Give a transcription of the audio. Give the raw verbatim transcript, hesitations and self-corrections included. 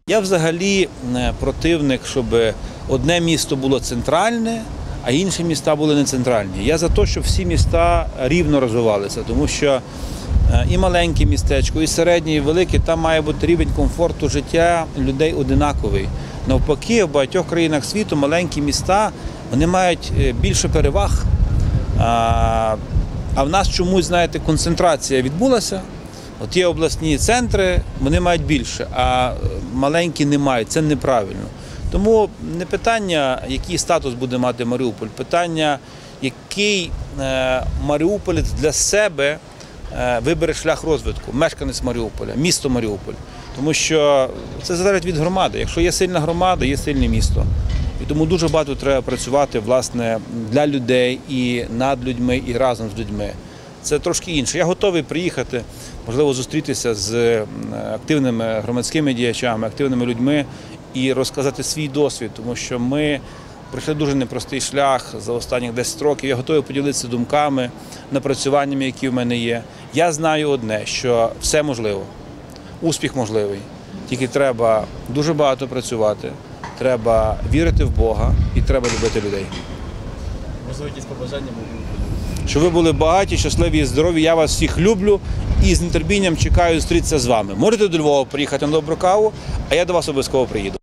Я взагалі противник, щоб одне місто було центральне, а інші міста були не центральні. Я за те, щоб всі міста рівно розвивалися, тому що і маленьке містечко, і середнє, і велике, там має бути рівень комфорту життя людей одинаковий. Навпаки, в багатьох країнах світу маленькі міста, вони мають більше переваг, а в нас чомусь, знаєте, концентрація відбулася. От є обласні центри, вони мають більше, а маленькі не мають. Це неправильно. Тому не питання, який статус буде мати Маріуполь, питання, який маріуполець для себе вибере шлях розвитку, мешканець Маріуполя, місто Маріуполь. Тому що це залежить від громади. Якщо є сильна громада, є сильне місто. І тому дуже багато треба працювати, власне, для людей і над людьми, і разом з людьми. Це трошки інше. Я готовий приїхати, можливо, зустрітися з активними громадськими діячами, активними людьми і розказати свій досвід, тому що ми пройшли дуже непростий шлях за останні десять років. Я готовий поділитися думками, напрацюваннями, які в мене є. Я знаю одне, що все можливо, успіх можливий, тільки треба дуже багато працювати, треба вірити в Бога і треба любити людей. Можливо, якісь побажання були? Щоб ви були багаті, щасливі і здорові. Я вас всіх люблю і з нетерпінням чекаю зустрітися з вами. Можете до Львова приїхати на добру каву, а я до вас обов'язково приїду.